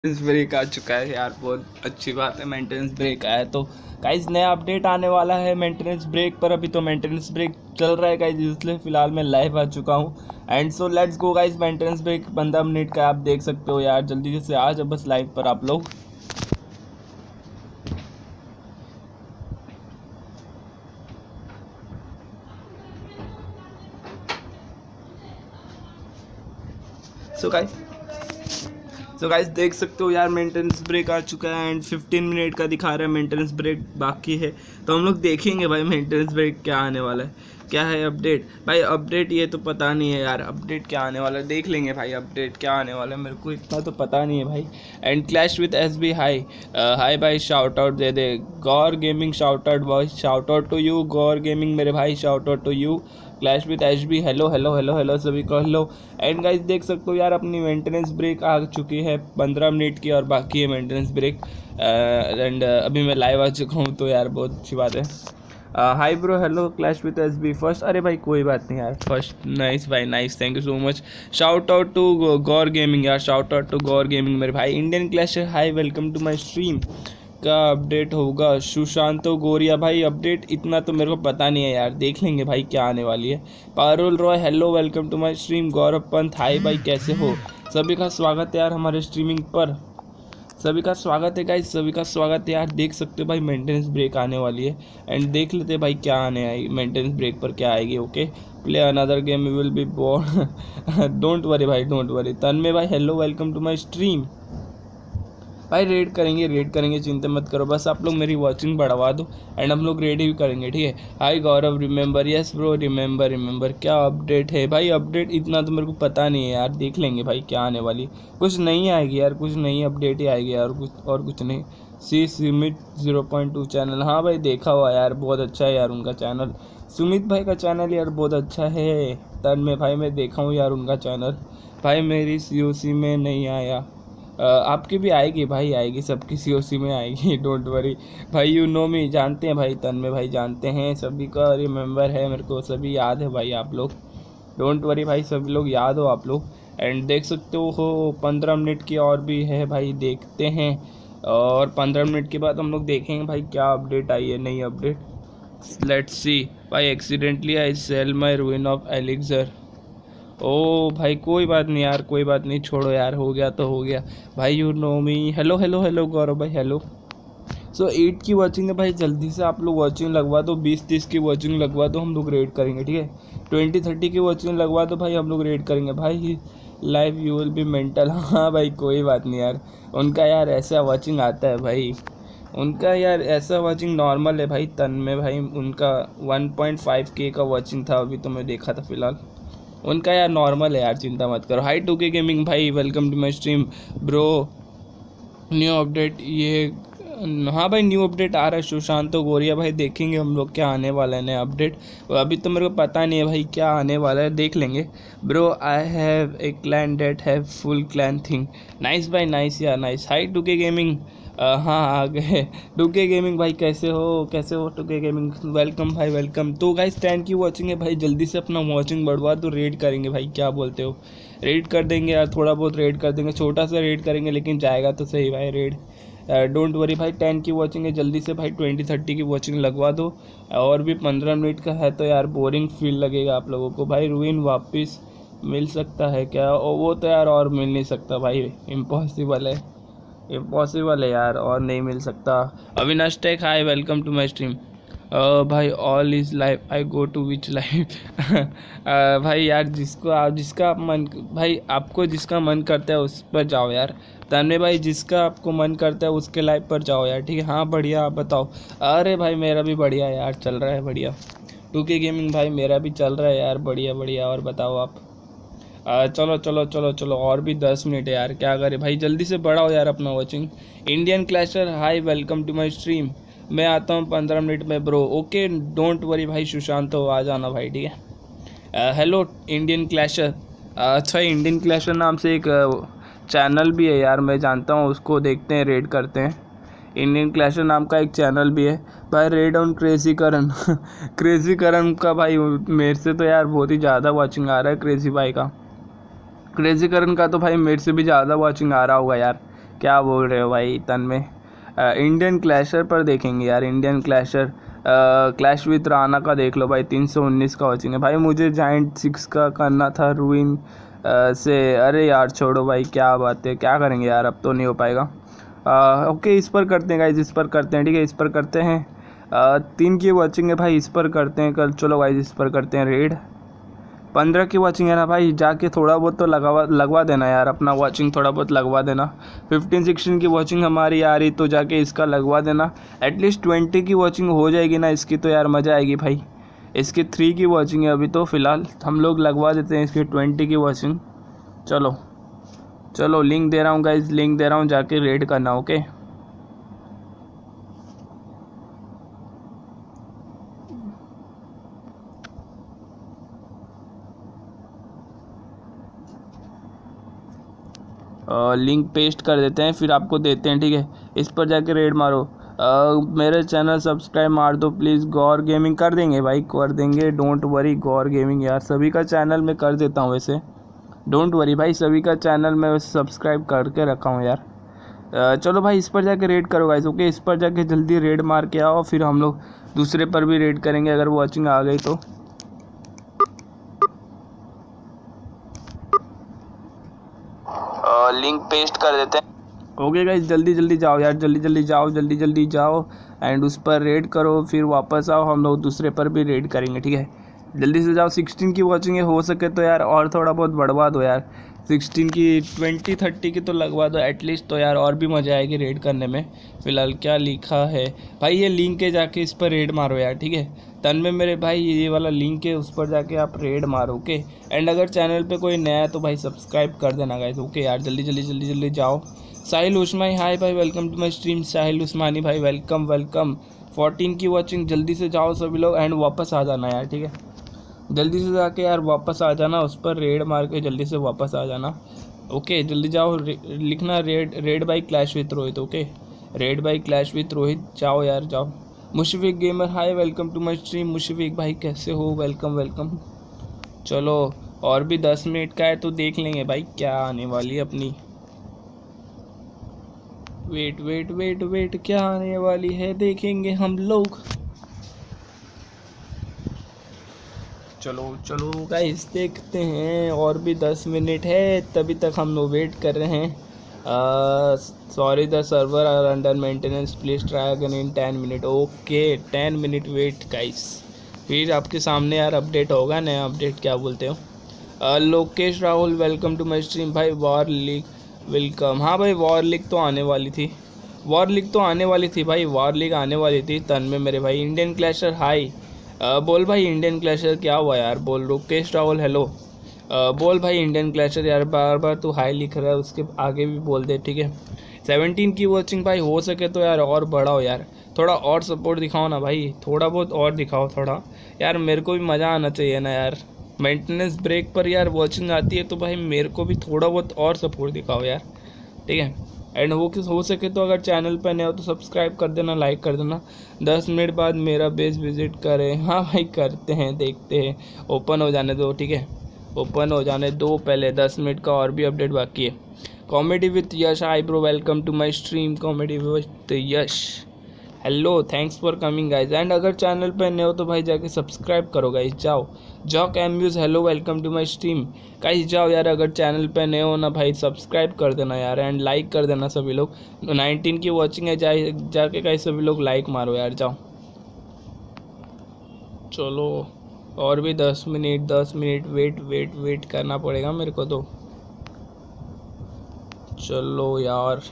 Maintenance break आ चुका है यार, बहुत अच्छी बात है। मेंटेनेंस ब्रेक आया तो गाइज नया अपडेट आने वाला है मेंटेनेंस ब्रेक पर। अभी तो मेंटेनेंस ब्रेक चल रहा है गाइज, इसलिए फिलहाल मैं लाइव आ चुका हूँ। And so let's go guys. Maintenance break 15 minute का आप देख सकते हो यार, जल्दी से आ जाओ बस लाइव पर आप लोग। सो गाइस देख सकते हो यार, मेंटेनेंस ब्रेक आ चुका है एंड 15 मिनट का दिखा रहा है मेंटेनेंस ब्रेक बाकी है। तो हम लोग देखेंगे भाई मेंटेनेंस ब्रेक क्या आने वाला है, क्या है अपडेट। भाई अपडेट ये तो पता नहीं है यार, अपडेट क्या आने वाला है देख लेंगे भाई। अपडेट क्या आने वाला है मेरे को इतना तो पता नहीं है भाई। And clash with SB hi hi भाई, शाउट आउट दे दे Gaur gaming, shout out boys, shout out to you Gaur gaming मेरे भाई, shout out to you. Clash with HB hello hello hello hello सभी को हेलो। एंड गाइस देख सकते हो यार, अपनी मेंटेनेंस ब्रेक आ चुकी है 15 मिनट की और बाकी है मेंटेनेंस ब्रेक। एंड अभी मैं लाइव आ चुका हूँ तो यार बहुत अच्छी बात है। Hi bro hello clash with SB first. अरे भाई कोई बात नहीं यार, फर्स्ट नाइस भाई nice, thank you so much. Shout out to Gaur gaming यार, shout out to Gaur gaming मेरे भाई। Indian clash hi welcome to my stream का अपडेट होगा सुशांतो गोरिया भाई। अपडेट इतना तो मेरे को पता नहीं है यार, देख लेंगे भाई क्या आने वाली है। Parul Roy hello welcome to my stream. Gaurav Pant hi भाई कैसे हो। सभी का स्वागत है यार हमारे स्ट्रीमिंग पर, सभी का स्वागत है गाइस, सभी का स्वागत है यार। देख सकते हो भाई मेंटेनेंस ब्रेक आने वाली है एंड देख लेते हैं भाई क्या आने आई मेंटेनेंस ब्रेक पर, क्या आएगी। Okay play another game you will be bored don't worry भाई डोंट वरी। तन्मय भाई hello welcome to my stream. भाई रेड करेंगे चिंता मत करो, बस आप लोग मेरी वॉचिंग बढ़वा दो एंड हम लोग रेड भी करेंगे, ठीक है। Hi Gaurav remember, yes bro remember remember. क्या अपडेट है भाई, अपडेट इतना तो मेरे को पता नहीं है यार, देख लेंगे भाई क्या आने वाली। कुछ नहीं आएगी यार, कुछ नई अपडेट ही आएगी यार, कुछ नहीं। सी सुमित 0.2 चैनल, हाँ भाई देखा हुआ यार, बहुत अच्छा है यार उनका चैनल। सुमित भाई का चैनल यार बहुत अच्छा है। तन्मय भाई मैं देखा हूँ यार उनका चैनल। भाई मेरी COC में नहीं आया, आपकी भी आएगी भाई, आएगी सबकी COC में आएगी डोंट वरी भाई। यू नो मी, जानते हैं भाई तन्मय भाई, जानते हैं सभी का रिमेंबर है मेरे को, सभी याद है भाई आप लोग। डोंट वरी भाई, सभी लोग याद हो आप लोग। एंड देख सकते हो 15 मिनट की और भी है भाई, देखते हैं। और 15 मिनट के बाद हम लोग देखेंगे भाई क्या अपडेट आई है, नई अपडेट। लेट्स सी भाई। Accidentally I sell my ruin of elixir. Oh भाई कोई बात नहीं यार, कोई बात नहीं, छोड़ो यार, हो गया तो हो गया भाई। You know me hello hello hello Gaurav भाई हेलो। सो 8 की वॉचिंग है भाई, जल्दी से आप लोग वॉचिंग लगवा दो। 20-30 की वॉचिंग लगवा दो, हम लोग रेड करेंगे, ठीक है। 20-30 की वॉचिंग लगवा दो भाई, हम लोग रेड करेंगे भाई। Live you will be mental, हाँ भाई कोई बात नहीं यार, उनका यार ऐसा वॉचिंग आता है भाई, उनका यार ऐसा वॉचिंग नॉर्मल है भाई। तन में भाई उनका 1.5K का वॉचिंग था अभी तो मैं देखा था फिलहाल, उनका यार नॉर्मल है यार, चिंता मत करो। हाई 2K गेमिंग भाई welcome to my stream bro. New update ये, हाँ भाई न्यू अपडेट आ रहा है सुशांतो गोरिया भाई, देखेंगे हम लोग क्या आने वाला है नया अपडेट। अभी तो मेरे को पता नहीं है भाई क्या आने वाला है, देख लेंगे। Bro I have a clan date have full clan thing. Nice भाई नाइस यार नाइस। हाई 2K गेमिंग, हाँ आ गए 2K गेमिंग भाई, कैसे हो कैसे हो 2K गेमिंग, वेलकम भाई वेलकम। तो गाइस 10 की वॉचिंग है भाई, जल्दी से अपना वॉचिंग बढ़वा तो रेड करेंगे भाई, क्या बोलते हो। रेड कर देंगे यार, थोड़ा बहुत रेड कर देंगे, छोटा सा रेड करेंगे लेकिन जाएगा तो सही भाई रेड। डोंट वरी भाई, 10 की वॉचिंग है, जल्दी से भाई 20-30 की वॉचिंग लगवा दो। और भी 15 मिनट का है तो यार बोरिंग फील लगेगा आप लोगों को भाई। रूइन वापस मिल सकता है क्या, वो तो यार और मिल नहीं सकता भाई, इम्पॉसिबल है, इम्पॉसिबल है यार, और नहीं मिल सकता। Avinash tech hi welcome to my stream. भाई all is life I go to which life भाई यार जिसको आप जिसका मन, भाई आपको जिसका मन करता है उस पर जाओ यार। तन्मय भाई जिसका आपको मन करता है उसके लाइफ पर जाओ यार, ठीक है। हाँ बढ़िया, आप बताओ। अरे भाई मेरा भी बढ़िया यार, चल रहा है बढ़िया। 2K गेमिंग भाई मेरा भी चल रहा है यार, बढ़िया बढ़िया। और बताओ आप। चलो चलो चलो चलो, और भी 10 मिनट है यार, क्या करें भाई, जल्दी से बढ़ाओ यार अपना watching. Indian clasher hi welcome to my stream. मैं आता हूँ 15 मिनट में ब्रो, ओके डोंट वरी भाई। सुशांत हो आ जाना भाई, ठीक है। Hello Indian clasher. अच्छा इंडियन क्लैशर नाम से एक चैनल भी है यार, मैं जानता हूँ उसको, देखते हैं रेड करते हैं। इंडियन क्लैशर नाम का एक चैनल भी है भाई। Raid on crazy Karan crazy Karan का भाई मेरे से तो यार बहुत ही ज़्यादा वॉचिंग आ रहा है क्रेजी भाई का। क्रेजी करण का तो भाई मेरे से भी ज़्यादा वॉचिंग आ रहा होगा यार, क्या बोल रहे हो भाई तन में। इंडियन क्लैशर पर देखेंगे यार, Indian clasher clash with Rana का देख लो भाई, 319 का वॉचिंग है भाई। मुझे जाइंट 6 का करना था रूइन से। अरे यार छोड़ो भाई, क्या बात है, क्या करेंगे यार, अब तो नहीं हो पाएगा। ओके इस पर करते हैं गाइज, इस पर करते हैं, ठीक है इस पर करते हैं। 3 की वॉचिंग है भाई, इस पर करते हैं कल। चलो गाइज इस पर करते हैं रेड। 15 की वॉचिंग है ना भाई, जाके थोड़ा बहुत तो लगवा देना यार, अपना वॉचिंग थोड़ा बहुत लगवा देना। 15-16 की वॉचिंग हमारी आ रही तो जाके इसका लगवा देना। एटलीस्ट 20 की वॉचिंग हो जाएगी ना इसकी, तो यार मज़ा आएगी भाई। इसकी 3 की वॉचिंग है अभी, तो फ़िलहाल हम लोग लगवा देते हैं इसकी 20 की वॉचिंग। चलो चलो लिंक दे रहा हूँ गाइज, लिंक दे रहा हूँ, जाके रेड करना। ओके लिंक पेस्ट कर देते हैं, फिर आपको देते हैं, ठीक है। इस पर जाके रेड मारो। मेरे चैनल सब्सक्राइब मार दो प्लीज़। गौर गेमिंग कर देंगे भाई, कर देंगे, डोंट वरी। गौर गेमिंग यार सभी का चैनल में कर देता हूँ वैसे, डोंट वरी भाई, सभी का चैनल में सब्सक्राइब करके रखा हूँ यार। चलो भाई इस पर जाके रेड करो गाइस। ओके इस पर जाके जल्दी रेड मार के आओ, फिर हम लोग दूसरे पर भी रेड करेंगे अगर वॉचिंग आ गई तो। लिंक पेस्ट कर देते हैं। ओके गाइस जल्दी जल्दी जाओ यार, जल्दी जल्दी जाओ, जल्दी जल्दी जाओ एंड उस पर रेड करो, फिर वापस आओ, हम लोग दूसरे पर भी रेड करेंगे, ठीक है। जल्दी से जाओ। 16 की वॉचिंग है, हो सके तो यार और थोड़ा बहुत बढ़वा दो यार। 16 की 20-30 की तो लगवा दो एटलीस्ट, तो यार और भी मज़ा आएगी रेड करने में। फ़िलहाल क्या लिखा है भाई, ये लिंक है, जाके इस पर रेड मारो यार, ठीक है। तन में मेरे भाई ये वाला लिंक है, उस पर जाके आप रेड मारो। ओके एंड अगर चैनल पे कोई नया है तो भाई सब्सक्राइब कर देना गाइस। ओके यार जल्दी जल्दी जल्दी जल्दी जाओ। साहिल उस्मानी हाय भाई, welcome to my stream. Sahil Usmani भाई वेलकम वेलकम। 14 की वॉचिंग, जल्दी से जाओ सभी लोग एंड वापस आ जाना यार, ठीक है। जल्दी से जाके यार वापस आ जाना, उस पर रेड मार के जल्दी से वापस आ जाना। ओके जल्दी जाओ। लिखना raid by clash with Rohit. Okay raid by clash with Rohit, जाओ यार जाओ। Mushfiq gamer hi, welcome to my stream. Mushfiq भाई कैसे हो, वेलकम वेलकम। चलो और भी 10 मिनट का है तो देख लेंगे भाई क्या आने वाली है अपनी। वेट वेट वेट वेट, क्या आने वाली है देखेंगे हम लोग। चलो चलो गाइस देखते हैं, और भी 10 मिनट है, तभी तक हम लोग वेट कर रहे हैं। Sorry the server are under maintenance, please try again in 10 minute. Okay 10 minute wait guys, फिर आपके सामने यार अपडेट होगा, नया अपडेट क्या बोलते हो। Lokesh Rahul welcome to my stream भाई। War league welcome. हाँ भाई वॉर लीग तो आने वाली थी, वॉर लीग तो आने वाली थी भाई, वॉर लीग आने वाली थी। तन में मेरे भाई इंडियन क्लैशर हाई। बोल भाई इंडियन क्लैशर क्या हुआ यार, बोल। लोकेश राहुल हेलो। बोल भाई इंडियन क्लैशर यार, बार बार तू हाई लिख रहा है, उसके आगे भी बोल दे, ठीक है। 17 की वॉचिंग भाई, हो सके तो यार और बढ़ाओ यार, थोड़ा और सपोर्ट दिखाओ ना भाई, थोड़ा बहुत और दिखाओ थोड़ा यार, मेरे को भी मज़ा आना चाहिए ना यार। मेंटेनेंस ब्रेक पर यार वॉचिंग आती है तो भाई मेरे को भी थोड़ा बहुत और सपोर्ट दिखाओ यार, ठीक है। एंड वो किस हो सके तो अगर चैनल पर नए हो तो सब्सक्राइब कर देना, लाइक कर देना। 10 मिनट बाद मेरा बेस विजिट करें। हाँ भाई करते हैं, देखते हैं, ओपन हो जाने दो, ठीक है, ओपन हो जाने दो पहले। 10 मिनट का और भी अपडेट बाकी है। Comedy with Yash I bro, welcome to my stream. Comedy with Yash hello, thanks for coming guys. And अगर चैनल पर नए हो तो भाई जाके सब्सक्राइब करो गाइज, जाओ। Jock amuse hello, welcome to my stream. Guys जाओ यार, अगर चैनल पे नए हो ना भाई सब्सक्राइब कर देना यार, एंड लाइक कर देना सभी लोग। 19 की वॉचिंग है, जाके गाइज सभी लोग लाइक मारो यार, जाओ। चलो और भी 10 minute, 10 minute wait wait wait करना पड़ेगा मेरे को तो। चलो यार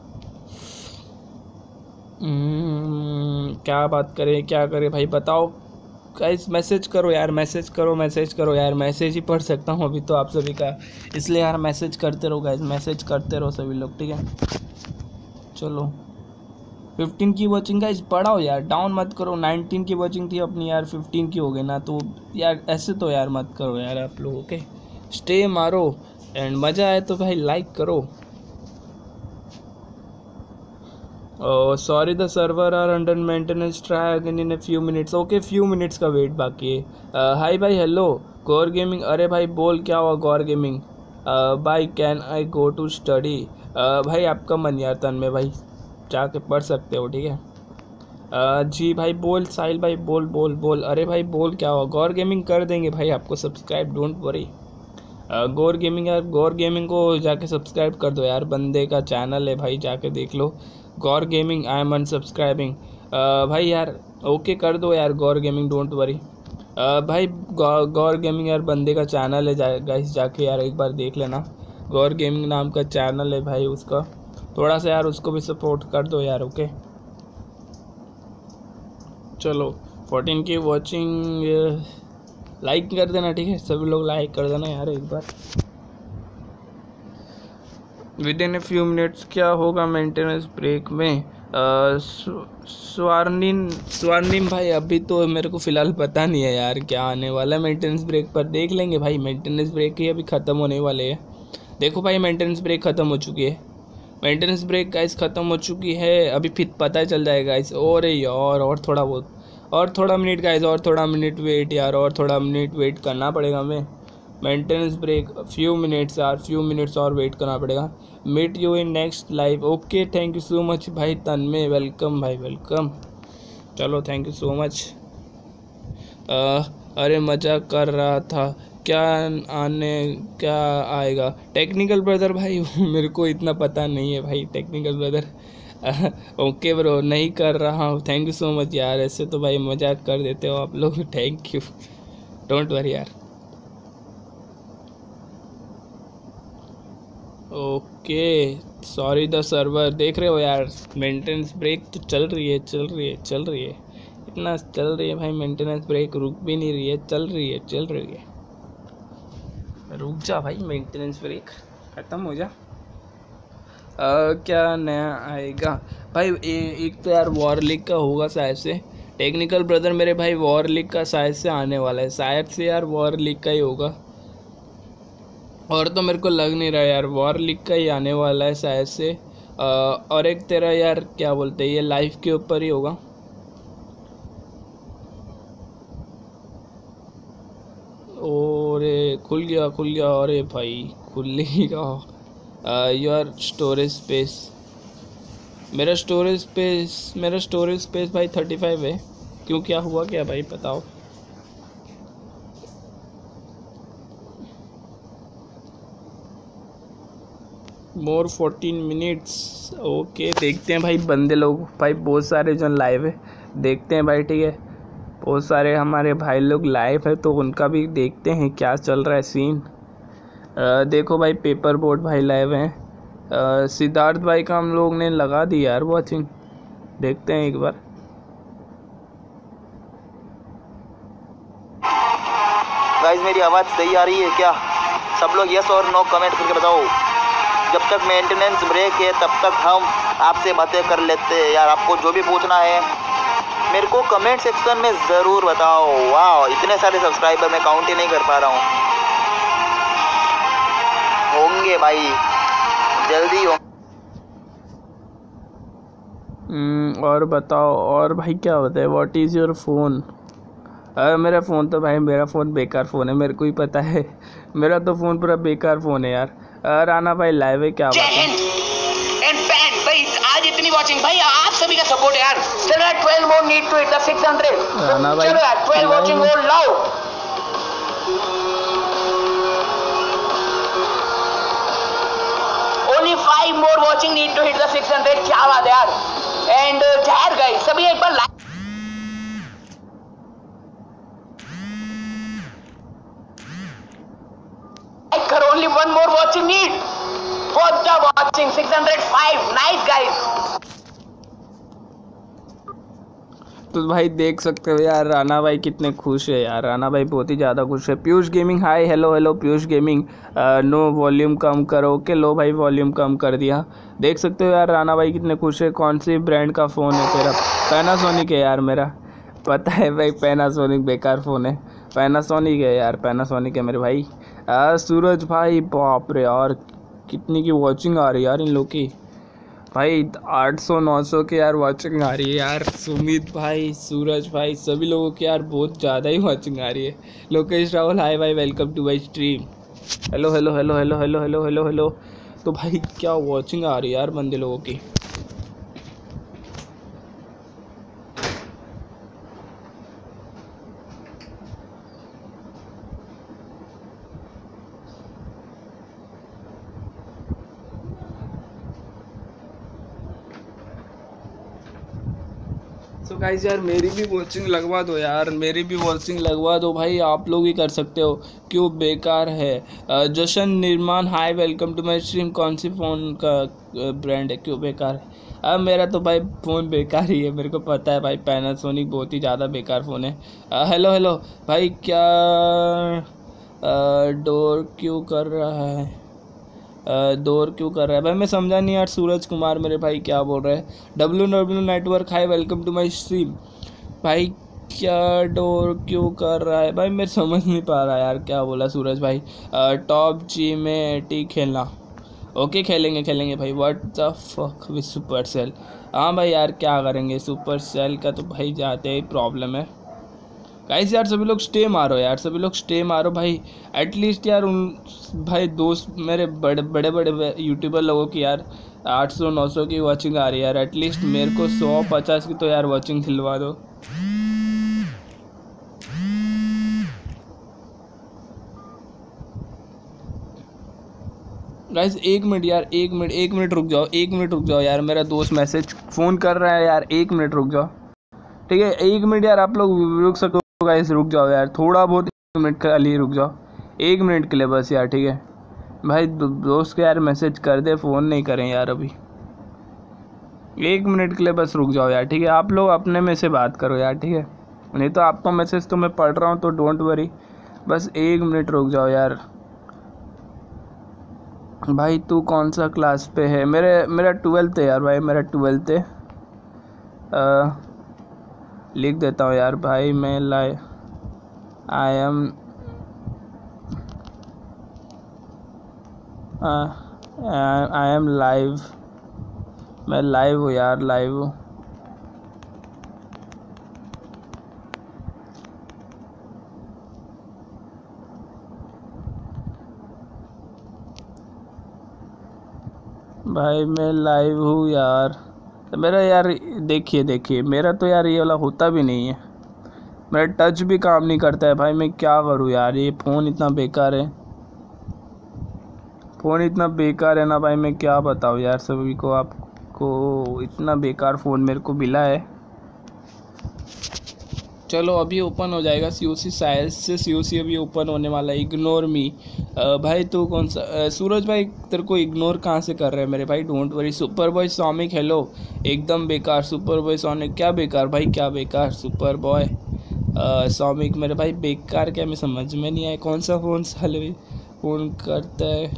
क्या बात करें, क्या करें भाई बताओ गाइस। मैसेज करो यार, मैसेज करो, मैसेज करो यार, मैसेज ही पढ़ सकता हूँ अभी तो आप सभी का, इसलिए यार मैसेज करते रहो गाइस, मैसेज करते रहो सभी लोग, ठीक है। चलो 15 की वॉचिंग गाइस बढ़ाओ यार, डाउन मत करो। 19 की वॉचिंग थी अपनी यार, 15 की हो गई ना, तो यार ऐसे तो यार मत करो यार आप लोग, ओके। स्टे मारो एंड मज़ा आए तो भाई लाइक करो। Sorry the server are under maintenance, try again in a few minutes. Okay few minutes का वेट बाकी है। हाय भाई हेलो गौर गेमिंग। अरे भाई बोल क्या हुआ गौर गेमिंग। भाई can I go to study. भाई आपका मन यार तन्मय भाई, जाके पढ़ सकते हो, ठीक है। जी भाई बोल, साहिल भाई बोल बोल बोल। अरे भाई बोल, क्या हुआ? गौर गेमिंग कर देंगे भाई आपको subscribe, don't worry. Gaur gaming यार, गौर गेमिंग को जाके सब्सक्राइब कर दो यार, बंदे का चैनल है भाई, जाके देख लो। गौर गेमिंग, आई एम अनसब्सक्राइबिंग। भाई यार ओके कर दो यार गौर गेमिंग, डोंट वरी। भाई गौर गेमिंग यार बंदे का चैनल है, गाइस जाके यार एक बार देख लेना। गौर गेमिंग नाम का चैनल है भाई उसका, थोड़ा सा यार उसको भी सपोर्ट कर दो यार, ओके। चलो 14 की वॉचिंग, लाइक कर देना, ठीक है, सभी लोग लाइक कर देना यार एक बार। Within a few minutes क्या होगा मेंटेनेंस ब्रेक में? स्वर्णिम भाई अभी तो मेरे को फ़िलहाल पता नहीं है यार क्या आने वाला है मेंटेनेंस ब्रेक पर, देख लेंगे भाई। मेंटेनेंस ब्रेक ही अभी ख़त्म होने वाले हैं। देखो भाई मेंटेनेंस ब्रेक ख़त्म हो चुकी है, मेंटेनेंस ब्रेक गाइस ख़त्म हो चुकी है, अभी फिर पता चल जाएगा गाइस। और यार और थोड़ा बहुत, और थोड़ा मिनट गाइस, और थोड़ा मिनट वेट यार, और थोड़ा मिनट वेट करना पड़ेगा हमें। मेंटेनेंस ब्रेक फ्यू मिनट्स यार, फ्यू मिनट्स और वेट करना पड़ेगा। Meet you in next live, okay thank you so much भाई तन्मय, वेलकम भाई वेलकम। चलो थैंक यू सो मच। अरे मजाक कर रहा था, क्या क्या आएगा टेक्निकल ब्रदर भाई? मेरे को इतना पता नहीं है भाई टेक्निकल ब्रदर। ओके ब्रो, नहीं कर रहा हूँ, थैंक यू सो मच यार, ऐसे तो भाई मजाक कर देते हो आप लोग, थैंक यू, डोंट वरी यार। ओके सॉरी द सर्वर, देख रहे हो यार मेंटेनेंस ब्रेक तो चल रही है, चल रही है, चल रही है, इतना चल रही है भाई मेंटेनेंस ब्रेक, रुक भी नहीं रही है, चल रही है, चल रही है। रुक जा भाई, मेंटेनेंस ब्रेक ख़त्म हो जा। क्या नया आएगा भाई? एक तो यार वॉर लीग का होगा शायद से, टेक्निकल ब्रदर मेरे भाई, वॉर लीग का शायद से आने वाला है, शायद से यार वॉर लीग का ही होगा, और तो मेरे को लग नहीं रहा यार, वॉर लीग का ही आने वाला है शायद से। और एक तेरा यार क्या बोलते हैं, ये लाइफ के ऊपर ही होगा। और खुल गया, खुल गया, अरे भाई खुलेगा। योर स्टोरेज स्पेस, मेरा स्टोरेज स्पेस भाई 35 है। क्यों, क्या हुआ क्या भाई बताओ? मोर 14 मिनट्स, ओके देखते हैं भाई, बंदे लोग भाई बहुत सारे जो लाइव है, देखते हैं भाई, ठीक है, बहुत सारे हमारे भाई लोग लाइव है तो उनका भी देखते हैं क्या चल रहा है सीन। देखो भाई पेपर बोर्ड भाई लाइव हैं, सिद्धार्थ भाई का हम लोग ने लगा दी यार वॉचिंग, देखते हैं एक बार। गाइस मेरी आवाज़ सही आ रही है क्या? सब लोग यस और नो कमेंट करके बताओ। जब तक मेंटेनेंस ब्रेक है तब तक हम आपसे बातें कर लेते हैं यार, आपको जो भी पूछना है मेरे को कमेंट सेक्शन में ज़रूर बताओ। वाह इतने सारे सब्सक्राइबर मैं काउंट ही नहीं कर पा रहा हूँ, होंगे भाई जल्दी हो। और बताओ, और भाई क्या होता है, व्हाट इज़ योर फ़ोन? मेरा फ़ोन तो भाई, मेरा फ़ोन बेकार फ़ोन है, मेरे को ही पता है, मेरा तो फ़ोन पूरा बेकार फ़ोन है यार। राना भाई लाइव है, क्या बात है? भाई आज इतनी वॉचिंग भाई, आप सभी का सपोर्ट यार, चलो यार 12 more need to hit the 600, Rana भाई चलो यार 12 वॉचिंग मोर लाओ। Only 5 more watching need to hit the 600, क्या बात है यार। एंड यार गाइस सभी एक बार लाइक करो, only 1 more watching need for the watching 605, nice guys। तो भाई देख सकते हो यार राना भाई कितने खुश है यार, राना भाई बहुत ही ज़्यादा खुश है। Piyush gaming hi, hello hello Piyush gaming, no volume कम करो, ओके लो भाई वॉल्यूम कम कर दिया। देख सकते हो यार राना भाई कितने खुश है। कौन सी ब्रांड का फ़ोन है तेरा? पैनासोनिक है यार मेरा, पता है भाई, पैनासोनिक बेकार फ़ोन है, पैनासोनिक है यार, पैनासोनिक है मेरे भाई। सूरज भाई बाप रे यार कितनी की वॉचिंग आ रही है यार इन लोग की, भाई 800-900 के यार वॉचिंग आ रही है यार। सुमित भाई, सूरज भाई, सभी लोगों की यार बहुत ज़्यादा ही वॉचिंग आ रही है। लोकेश राहुल हाय भाई, welcome to my stream, hello hello hello hello hello hello hello hello. तो भाई क्या वॉचिंग आ रही है यार बंदे लोगों की। तो गाइस यार मेरी भी वॉचिंग लगवा दो यार, मेरी भी वॉचिंग लगवा दो भाई, आप लोग ही कर सकते हो। क्यों बेकार है? Jashan Nirman hi welcome to my stream. कौन सी फ़ोन का ब्रांड है? क्यों बेकार है? अब मेरा तो भाई फ़ोन बेकार ही है, मेरे को पता है भाई। पैनासोनिक बहुत ही ज़्यादा बेकार फ़ोन है। हेलो हेलो भाई, क्या डोर क्यों कर रहा है? दौर क्यों कर रहा है भाई? मैं समझा नहीं यार। सूरज कुमार मेरे भाई क्या बोल रहे हैं? W network hi welcome to my stream. भाई क्या डोर क्यों कर रहा है भाई? मैं समझ नहीं पा रहा यार क्या बोला सूरज भाई। टॉप जी में टी खेलना, ओके खेलेंगे खेलेंगे भाई। What the fuck with Supercell? हाँ भाई यार क्या करेंगे, सुपर सेल का तो भाई जाते ही प्रॉब्लम है। गाइस यार सभी लोग स्टे मारो यार, सभी लोग स्टे मारो भाई। एटलीस्ट यार उन भाई दोस्त मेरे बड़े बड़े बड़े यूट्यूबर लोगों की यार 800-900 की वॉचिंग आ रही है यार। एटलीस्ट मेरे को 100-50 की तो यार वॉचिंग दिलवा दो। गाइस 1 मिनट यार, 1 मिनट रुक जाओ, 1 मिनट रुक जाओ यार। मेरा दोस्त मैसेज फ़ोन कर रहा है यार, 1 मिनट रुक जाओ। ठीक है 1 मिनट यार, आप लोग रुक सकते हो गाइस, रुक जाओ यार थोड़ा बहुत। 1 मिनट के लिए रुक जाओ, 1 मिनट के लिए बस यार। ठीक है भाई, दोस्त को यार मैसेज कर दे, फ़ोन नहीं करें यार अभी। 1 मिनट के लिए बस रुक जाओ यार। ठीक है आप लोग अपने में से बात करो यार, ठीक है? नहीं तो आपका मैसेज तो मैं पढ़ रहा हूँ, तो डोंट वरी, बस 1 मिनट रुक जाओ यार। भाई तू कौन सा क्लास पे है? मेरा 12th है यार भाई, मेरा 12th है। लिख देता हूँ यार भाई मैं आई एम लाइव। मैं लाइव हूँ यार, लाइव हूँ। भाई मैं लाइव हूँ यार। तो मेरा यार देखिए मेरा तो यार ये वाला होता भी नहीं है, मेरा टच भी काम नहीं करता है भाई। मैं क्या करूँ यार, ये फ़ोन इतना बेकार है, फ़ोन इतना बेकार है ना भाई, मैं क्या बताऊँ यार सभी को। आपको इतना बेकार फ़ोन मेरे को मिला है। चलो अभी ओपन हो जाएगा COC, शायद से COC अभी ओपन होने वाला है। इग्नोर मी भाई तू कौन सा सूरज भाई, तेरे को इग्नोर कहाँ से कर रहे हैं मेरे भाई? Don't worry. Super boy Somik hello. एकदम बेकार सुपर बॉय सॉनिक, क्या बेकार भाई, क्या बेकार सुपर बॉय सॉमिक मेरे भाई? बेकार क्या, मैं समझ में नहीं आया कौन सा फ़ोन साले फ़ोन करता है।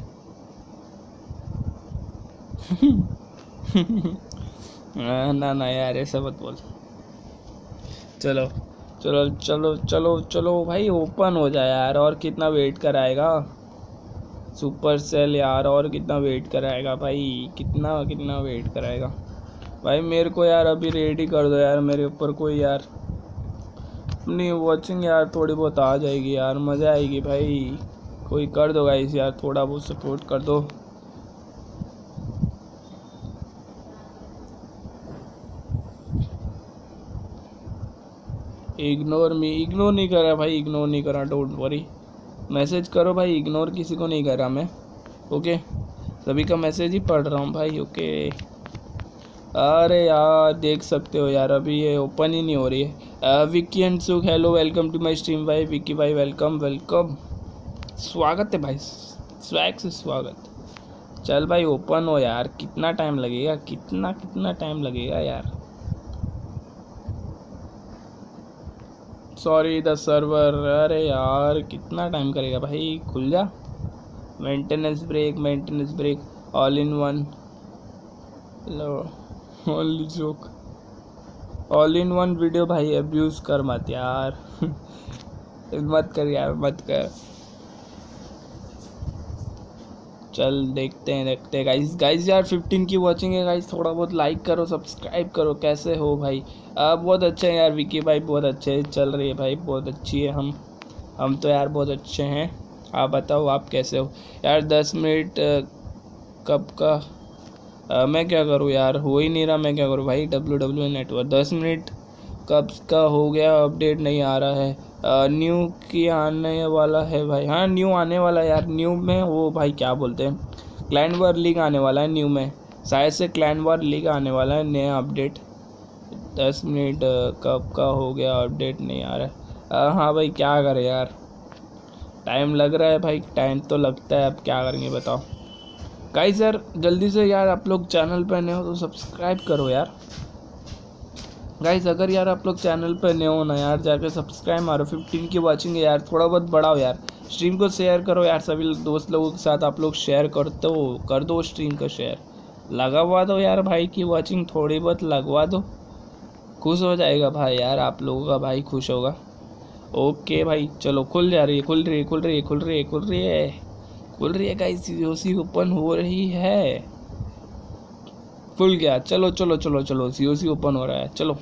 ना ना यार ऐसा मत बोल। चलो चलो चलो चलो चलो भाई ओपन हो जाए यार, और कितना वेट कराएगा सुपर सेल यार, और कितना वेट कराएगा भाई, कितना कितना वेट कराएगा भाई? मेरे को यार अभी रेडी कर दो यार, मेरे ऊपर कोई यार अपनी वॉचिंग यार थोड़ी बहुत आ जाएगी यार, मज़ा आएगी भाई। कोई कर दो गाइस यार, थोड़ा बहुत सपोर्ट कर दो। इग्नोर मी, इग्नोर नहीं करा भाई, इग्नोर नहीं करा, डोंट वरी। मैसेज करो भाई, इग्नोर किसी को नहीं करा मैं, ओके? सभी का मैसेज ही पढ़ रहा हूँ भाई, ओके? अरे यार देख सकते हो यार, अभी ये ओपन ही नहीं हो रही है। Vicky and Sukh hello welcome to my stream भाई। विक्की भाई वेलकम वेलकम, स्वागत है भाई, स्वैग से स्वागत। चल भाई ओपन हो यार, कितना टाइम लगेगा, कितना कितना टाइम लगेगा यार? सॉरी द सर्वर, अरे यार कितना टाइम करेगा भाई? खुल जा। Maintenance break all in one, only joke, all in one video भाई। अब्यूज़ कर मत यार मत कर यार, मत कर। चल देखते हैं गाइस यार 15 की वॉचिंग है गाइस, थोड़ा बहुत लाइक करो, सब्सक्राइब करो। कैसे हो भाई? बहुत अच्छे हैं यार विकी भाई, बहुत अच्छे चल रही है भाई, बहुत अच्छी है। हम तो यार बहुत अच्छे हैं। आप बताओ आप कैसे हो यार? 10 मिनट कब का मैं क्या करूँ यार, हो ही नहीं रहा, मैं क्या करूँ भाई। WWE नेटवर्क 10 मिनट कब का हो गया, अपडेट नहीं आ रहा है। न्यू की आने वाला है भाई, हाँ न्यू आने वाला है यार। न्यू में वो भाई क्या बोलते हैं, क्लैन वॉर लीग आने वाला है न्यू में, शायद से क्लैन वॉर लीग आने वाला है नया अपडेट। 10 मिनट कब का हो गया, अपडेट नहीं आ रहा है। हाँ भाई क्या करें यार, टाइम लग रहा है भाई, टाइम तो लगता है, अब क्या करेंगे बताओ। गाइस यार जल्दी से यार, आप लोग चैनल पर नए हो तो सब्सक्राइब करो यार। गाइस अगर यार आप लोग चैनल पर नए हो ना यार, जाकर सब्सक्राइब मारो। 15 की वॉचिंग है यार, थोड़ा बहुत बढ़ाओ यार। स्ट्रीम को शेयर करो यार, सभी दोस्त लोगों के साथ आप लोग शेयर करते हो, कर दो स्ट्रीम का शेयर, लगवा दो यार भाई की वॉचिंग थोड़ी बहुत लगवा दो, खुश हो जाएगा भाई यार, आप लोगों का भाई खुश होगा। ओके भाई चलो, खुल जा रही है, खुल रही है, खुल रही है, खुल रही है, खुल रही है, खुल रही है गाइस, सीओसी ओपन हो रही है। खुल गया, चलो चलो चलो चलो, सीओसी ओपन हो रहा है, चलो।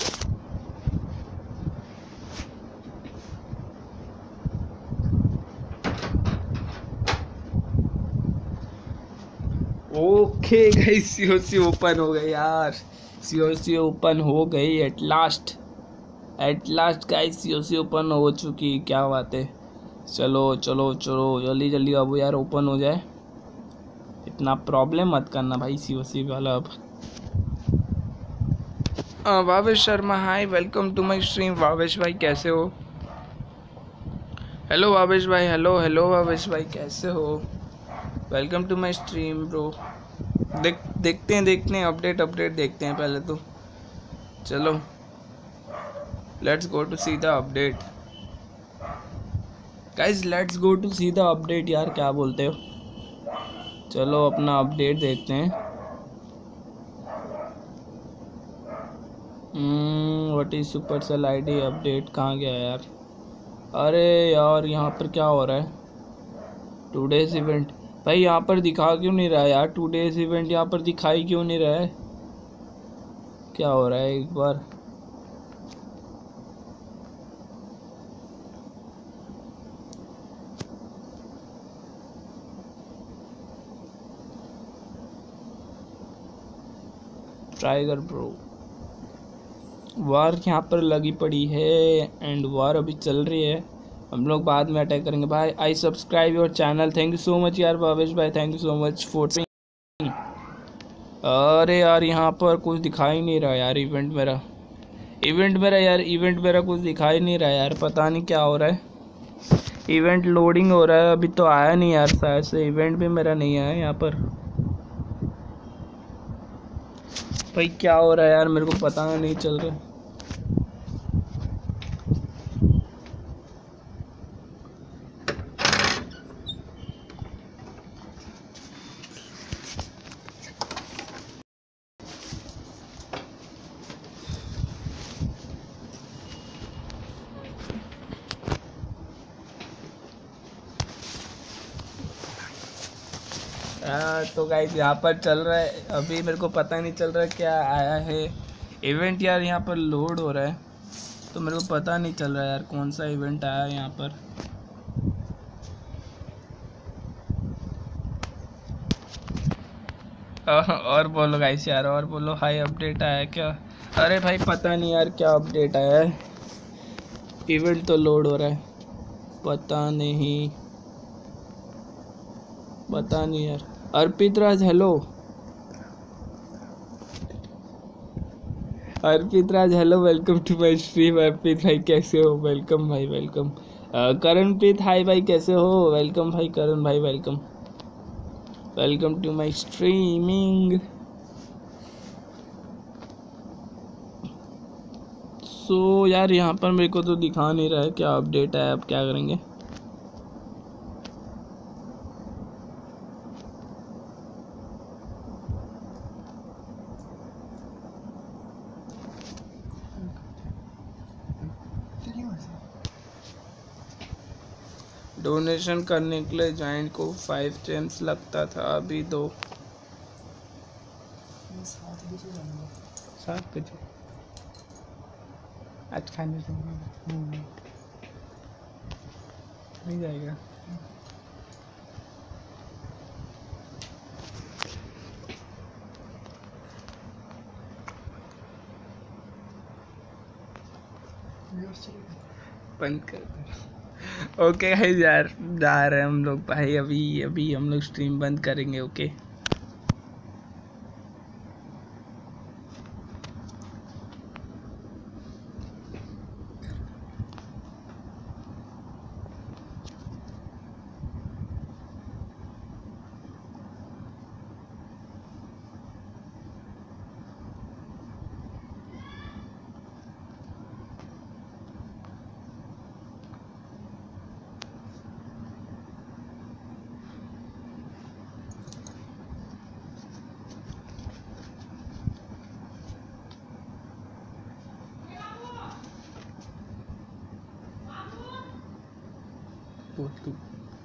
ओके गाइस, सीओसी ओपन हो गई यार, सीओसी ओपन हो गई at last, at last guys COC open हो चुकी, क्या बात है। चलो चलो चलो जल्दी जल्दी अब यार ओपन हो जाए, इतना प्रॉब्लम मत करना भाई सीओसी वाला। अब Bhavesh Sharma, hi welcome to my stream. Bhavesh भाई कैसे हो, हेलो भावेश भाई, हेलो हेलो भावेश भाई कैसे हो, welcome to my stream bro. देखते हैं अपडेट देखते हैं पहले तो, चलो let's go to see the update guys, let's go to see the update यार, क्या बोलते हो। चलो अपना अपडेट देखते हैं। What is Supercell ID update, कहाँ गया यार। अरे यार यहाँ पर क्या हो रहा है, टूडेज इवेंट भाई यहाँ पर दिखा क्यों नहीं रहा है यार, टूडेज इवेंट यहाँ पर दिखाई क्यों नहीं रहा है, क्या हो रहा है एक बार। टाइगर ब्रो, वार यहाँ पर लगी पड़ी है एंड वार अभी चल रही है, हम लोग बाद में अटैक करेंगे भाई। I subscribe your channel, thank you so much यार भावेश भाई, thank you so much for. अरे यार यहाँ पर कुछ दिखाई नहीं रहा यार, इवेंट मेरा यार, इवेंट मेरा कुछ दिखाई नहीं रहा यार, पता नहीं क्या हो रहा है। इवेंट लोडिंग हो रहा है, अभी तो आया नहीं यार, शायद से इवेंट भी मेरा नहीं आया यहाँ पर। भाई क्या हो रहा है यार, मेरे को पता नहीं चल रहा है। तो गाइस यहाँ पर चल रहा है, अभी मेरे को पता नहीं चल रहा है क्या आया है इवेंट यार, यहाँ पर लोड हो रहा है तो मेरे को पता नहीं चल रहा है यार कौन सा इवेंट आया है यहाँ पर। और बोलो गाइस यार, और बोलो, हाई अपडेट आया क्या। अरे भाई पता नहीं यार क्या अपडेट आया है, इवेंट तो लोड हो रहा है, पता नहीं यार। Arpit Raj hello, Arpit Raj hello, welcome to my stream. Arpit भाई कैसे हो, वेलकम भाई वेलकम। करणप्रीत हाय भाई कैसे हो, वेलकम भाई करण भाई, welcome welcome to my streaming. So यार यहाँ पर मेरे को तो दिखा नहीं रहा है क्या अपडेट है, अब क्या करेंगे। डोनेशन करने के लिए जॉइंट को 5 जेम्स लगता था, अभी 2 7 बजे आज खाने से नहीं जाएगा। बंद कर दो। ओके गाइस यार, जा रहे हैं हम लोग भाई, अभी अभी हम लोग स्ट्रीम बंद करेंगे। ओके बोल तू।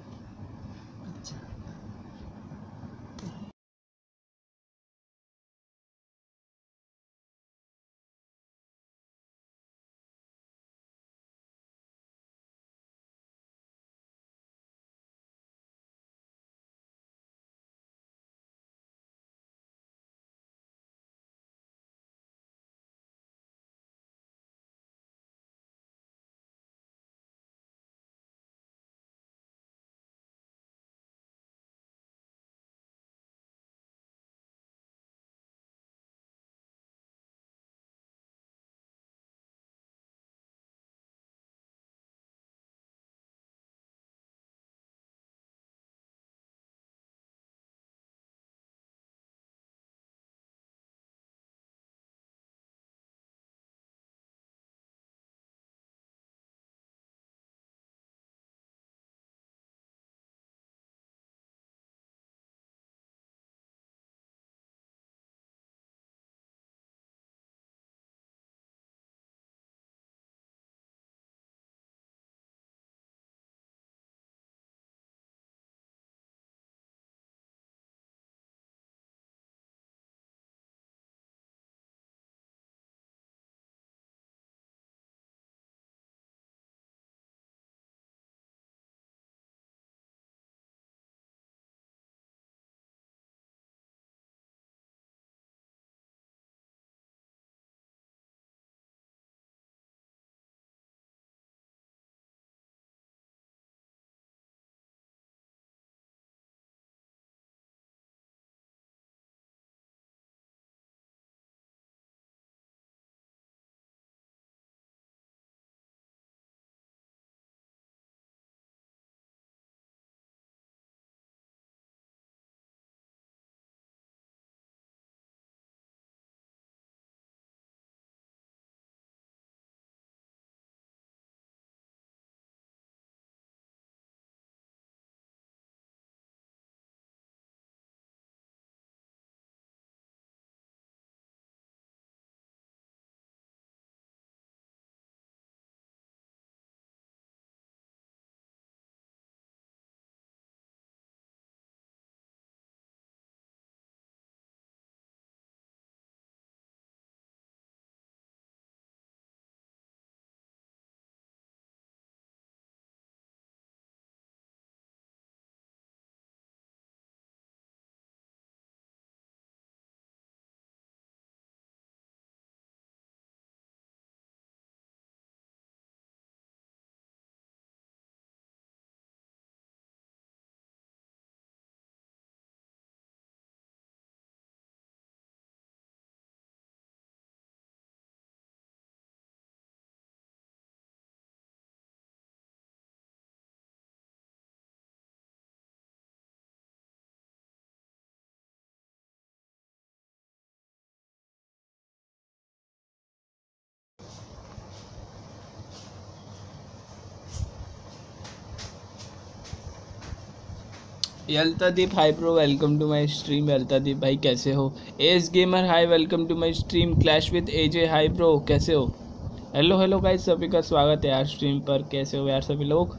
Yaltadeep hi bro, welcome to my stream. Yaltadeep भाई कैसे हो? Ace gamer hi, welcome to my stream. Clash with AJ hi bro, कैसे हो? हेलो हेलो गाइस, सभी का स्वागत है यार स्ट्रीम पर। कैसे हो यार सभी लोग?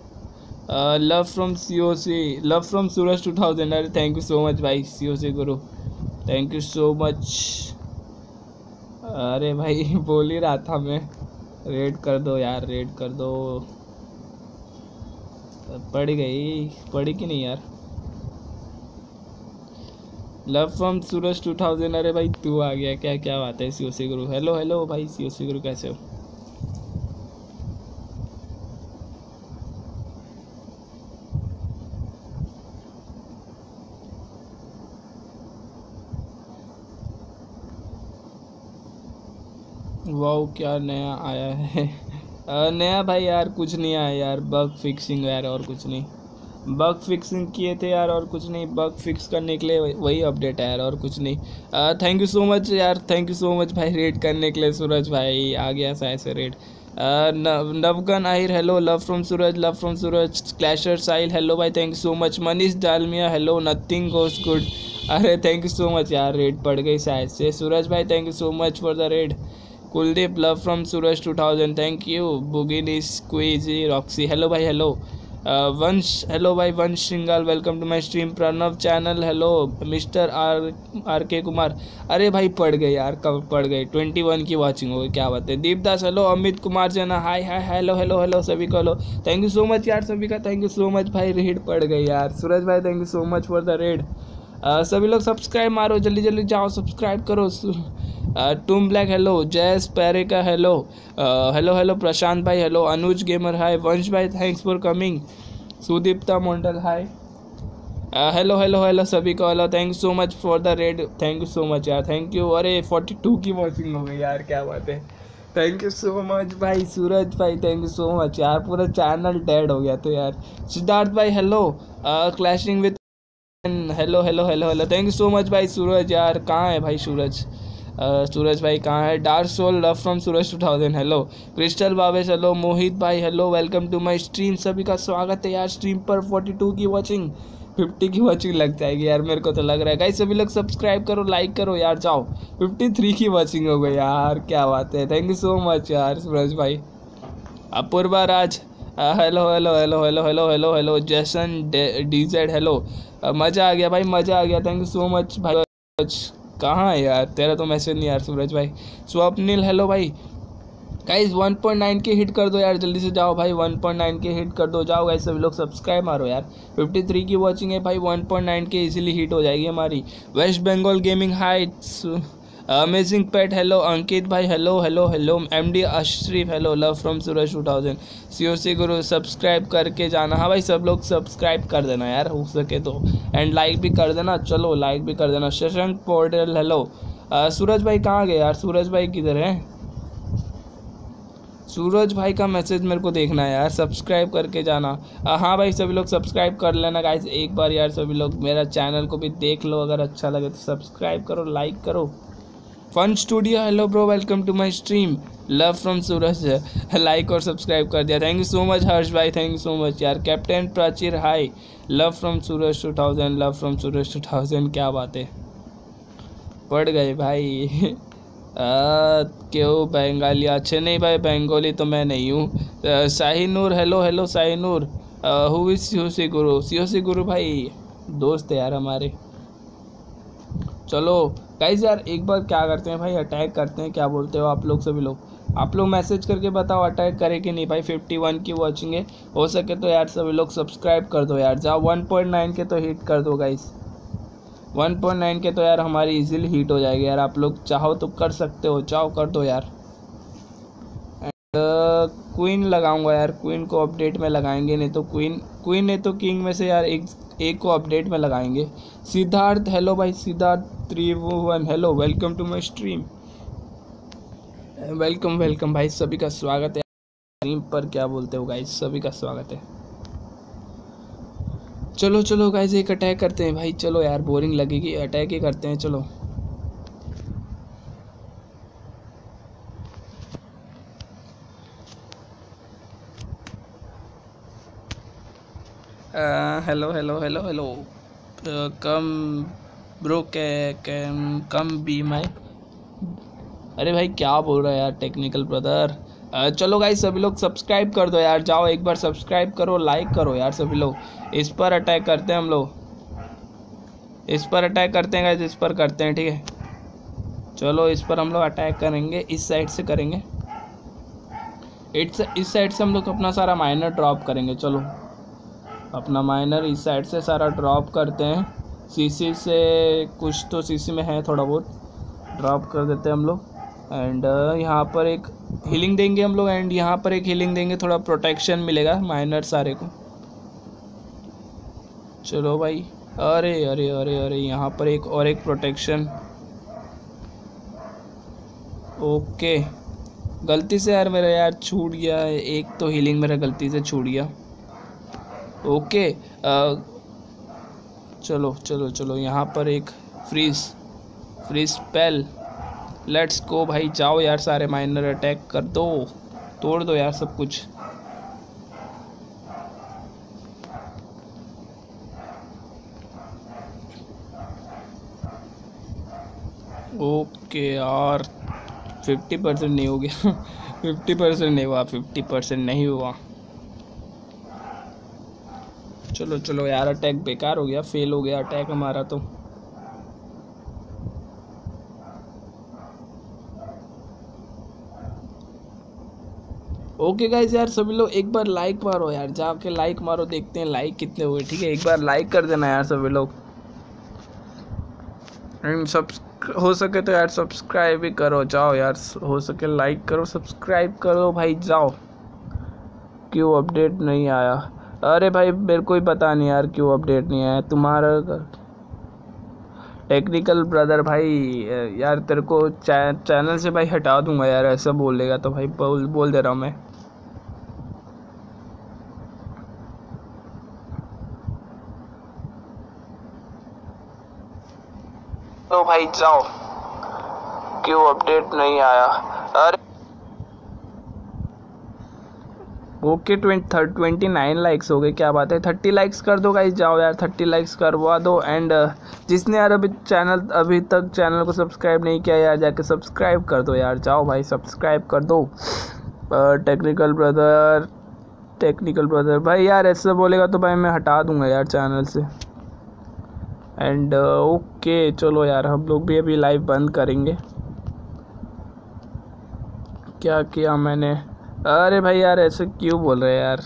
Love from COC, love from Suraj 2000। अरे थैंक यू सो मच भाई COC guru, thank you so much. अरे भाई बोल ही रहा था मैं, रेड कर दो यार, रेड कर दो। पड़ी कि नहीं यार? Love from Suraj 2000। अरे भाई तू आ गया क्या? क्या बात है COC गुरु। हेलो हेलो भाई COC गुरु, कैसे हो? वाओ क्या नया आया है? नया भाई यार कुछ नहीं आया यार, बग फिक्सिंग यार, और कुछ नहीं। बग फिक्सिंग किए थे यार, और कुछ नहीं, बग फिक्स करने के लिए वही अपडेट है यार, और कुछ नहीं। थैंक यू सो मच यार, थैंक यू सो मच भाई रेड करने के लिए। सूरज भाई आ गया सा ऐसे raid. Navgan Ahir hello, love from Suraj, love from Suraj. Clasher Sahil hello भाई, thank you so much. Manish Dalmia hello, nothing goes good. अरे थैंक यू सो मच यार, रेड पड़ गई शायद से। सूरज भाई thank you so much for the raid. Kuldeep love from Suraj 2000, thank you. बुगिनी squeezy Roxy hello भाई हेलो। वंश हेलो भाई, Vansh Singhal welcome to my stream. Pranav channel hello. Mister R K Kumar, अरे भाई पड़ गए यार, कब पड़ गए? 21 की वॉचिंग हो गई, क्या बात है। Deepdas hello. Amit Kumar Jana hi hi hello hello hello सभी को hello. Thank you so much यार सभी का, थैंक यू सो मच भाई, रेड पड़ गई यार। सूरज भाई thank you so much for the raid. सभी लोग सब्सक्राइब मारो, जल्दी जल्दी जाओ सब्सक्राइब करो। Tomb black hello. जयस पैरेका हेलो। हेलो हेलो प्रशांत भाई hello. Anuj gamer hi. Vansh भाई thanks for coming. Sudipta Mandal hi. Hello hello hello सभी को hello, thank you so much for the raid, thank you so much यार, थैंक यू। अरे 42 की वॉचिंग हो गई यार, क्या बात है। थैंक यू सो मच भाई सूरज भाई, थैंक यू सो मच यार, पूरा चैनल डेड हो गया तो यार। सिद्धार्थ भाई hello. Clashing with hello hello hello hello, thank you so much भाई सूरज यार। कहाँ है भाई सूरज? सूरज भाई कहाँ है? Dark soul love from Suraj 2000 hello. Crystal Bavesh hello. Mohit भाई hello, welcome to my stream. सभी का स्वागत है यार स्ट्रीम पर। 42 की वॉचिंग, 50 की वॉचिंग लग जाएगी यार, मेरे को तो लग रहा है। गाइस सभी लोग सब्सक्राइब करो, लाइक करो यार, जाओ। 53 की वॉचिंग हो गई यार, क्या बात है। थैंक यू सो मच यार सूरज भाई। Apurva Raj hello hello hello hello hello hello hello. Jason DZ hello. मज़ा आ गया भाई, मज़ा आ गया, थैंक यू सो मच भाई। कहाँ है यार तेरा तो मैसेज नहीं यार सूरज भाई। स्वप्निल हेलो भाई। गाइस 1.9 के हिट कर दो यार, जल्दी से जाओ भाई, 1.9 के हिट कर दो, जाओ गाइस सभी लोग सब्सक्राइब मारो यार। 53 की वॉचिंग है भाई, 1.9 के इजीली हिट हो जाएगी हमारी। West Bengal gaming heights amazing pet hello. Ankit भाई hello hello hello. MD Ashrif hello, love from Suraj 2000। COC guru subscribe करके जाना। हाँ भाई सब लोग सब्सक्राइब कर देना यार, हो सके तो, एंड लाइक भी कर देना, चलो लाइक भी कर देना। Shashank portal hello. सूरज भाई कहाँ गए यार? सूरज भाई किधर हैं? सूरज भाई का मैसेज मेरे को देखना है यार, सब्सक्राइब करके जाना। हाँ भाई सभी लोग सब्सक्राइब कर लेना गाइस एक बार यार, सभी लोग मेरा चैनल को भी देख लो, अगर अच्छा लगे तो सब्सक्राइब करो, लाइक करो। Fun studio hello bro, welcome to my stream. Love from Suraj, like और सब्सक्राइब कर दिया, thank you so much Harsh भाई, थैंक यू सो मच यार। Captain Prachir hi, love from Suraj 2000, love from Suraj 2000, क्या बात है, पड़ गए भाई। क्यों बंगाली? अच्छे नहीं भाई, बंगाली तो मैं नहीं हूँ। Shahi Noor hello hello Shahi Noor. Who is COC guru? COC guru भाई दोस्त है यार हमारे। चलो गाइज यार एक बार क्या करते हैं भाई, अटैक करते हैं, क्या बोलते हो आप लोग? सभी लोग आप लोग मैसेज करके बताओ अटैक करें कि नहीं भाई। 51 की वॉचिंग है, हो सके तो यार सभी लोग सब्सक्राइब कर दो यार, जाओ 1.9 के तो हिट कर दो गाइज। 1.9 के तो यार हमारी इजीली हिट हो जाएगी यार, आप लोग चाहो तो कर सकते हो, चाहो कर दो यार। क्वीन लगाऊंगा यार, क्वीन को अपडेट में लगाएंगे, नहीं तो क्वीन नहीं तो किंग में से यार एक को अपडेट में लगाएंगे। सिद्धार्थ हेलो भाई, Siddharth 321 hello, welcome to my stream. Welcome welcome भाई, सभी का स्वागत है स्ट्रीम पर, क्या बोलते हो गाइस, सभी का स्वागत है। चलो चलो गाइस एक अटैक करते हैं भाई, चलो यार बोरिंग लगेगी, अटैक ही करते हैं चलो। Hello hello hello hello. Come bro came come be my. अरे भाई क्या बोल रहा है यार टेक्निकल ब्रदर। चलो गाइस सभी लोग सब्सक्राइब कर दो यार, जाओ एक बार सब्सक्राइब करो, लाइक करो यार सभी लोग। इस पर अटैक करते हैं हम लोग, इस पर अटैक करते हैं गाइस, इस पर करते हैं, ठीक है। चलो इस पर हम लोग अटैक करेंगे, इस साइड से करेंगे, इस साइड से हम लोग अपना सारा माइनर ड्रॉप करेंगे। चलो अपना माइनर इस साइड से सारा ड्रॉप करते हैं, सीसी से कुछ तो सीसी में है थोड़ा बहुत, ड्रॉप कर देते हैं हम लोग। एंड यहाँ पर एक हीलिंग देंगे हम लोग, एंड यहाँ पर एक हीलिंग देंगे, थोड़ा प्रोटेक्शन मिलेगा माइनर सारे को। चलो भाई, अरे अरे अरे अरे यहाँ पर एक और एक प्रोटेक्शन, ओके। गलती से यार मेरा यार छूट गया है, एक तो हीलिंग मेरा गलती से छूट गया। ओके चलो चलो चलो, यहाँ पर एक freeze freeze spell. Let's go भाई, जाओ यार, सारे माइनर अटैक कर दो, तोड़ दो यार सब कुछ। ओके यार 50% नहीं हो गया 50% नहीं हुआ, 50% नहीं हुआ। चलो चलो यार, अटैक बेकार हो गया, फेल हो गया अटैक हमारा तो। ओके गाइज यार, सभी लोग एक बार लाइक मारो यार, जाके लाइक मारो, देखते हैं लाइक कितने हुए। ठीक है, एक बार लाइक कर देना यार सभी लोग। एंड सब हो सके तो यार सब्सक्राइब भी करो, जाओ यार, हो सके लाइक करो, सब्सक्राइब करो भाई, जाओ। क्यों अपडेट नहीं आया? अरे भाई मेरे को ही पता नहीं यार क्यों अपडेट नहीं आया तुम्हारा। टेक्निकल ब्रदर भाई यार, तेरे को चैनल से भाई हटा दूंगा यार, ऐसा बोलेगा तो भाई बोल दे रहा हूँ मैं। तो भाई जाओ, क्यों अपडेट नहीं आया? अरे ओके 29 लाइक्स हो गए, क्या बात है। 30 लाइक्स कर दो गाइस, जाओ यार 30 लाइक्स करवा दो। एंड जिसने यार अभी तक चैनल को सब्सक्राइब नहीं किया यार, जाके सब्सक्राइब कर दो यार, जाओ भाई सब्सक्राइब कर दो। टेक्निकल ब्रदर भाई यार, ऐसा बोलेगा तो भाई मैं हटा दूंगा यार चैनल से। एंड ओके चलो यार, हम लोग भी अभी लाइव बंद करेंगे। क्या किया मैंने? अरे भाई यार ऐसे क्यों बोल रहे हैं यार?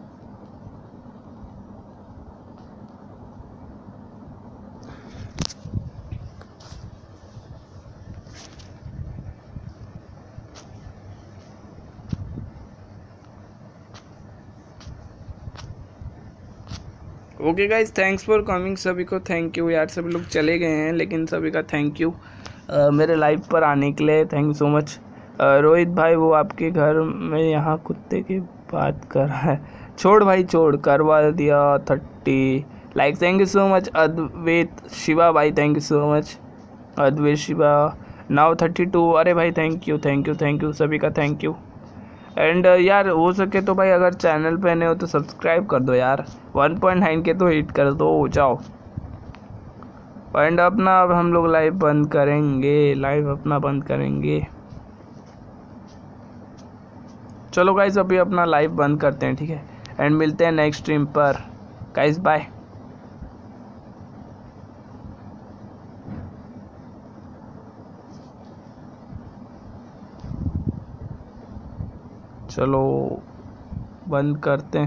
Okay guys, thanks for coming, सभी को थैंक यू यार। सभी लोग चले गए हैं लेकिन सभी का थैंक यू मेरे लाइव पर आने के लिए, thank you so much. Rohit भाई वो आपके घर में यहाँ कुत्ते की बात कर रहा है, छोड़ भाई छोड़, करवा दिया 30 like, thank you so much. Advait Shiva भाई thank you so much, Advait Shiva now 32। अरे भाई thank you thank you thank you, सभी का थैंक यू। एंड यार हो सके तो भाई अगर चैनल पे नए हो तो सब्सक्राइब कर दो यार, 1.9 के तो हिट कर दो, जाओ। एंड अपना अब हम लोग लाइव बंद करेंगे, लाइव अपना बंद करेंगे। चलो गाइस अभी अपना लाइव बंद करते हैं, ठीक है, एंड मिलते हैं नेक्स्ट स्ट्रीम पर गाइस, बाय। चलो बंद करते हैं।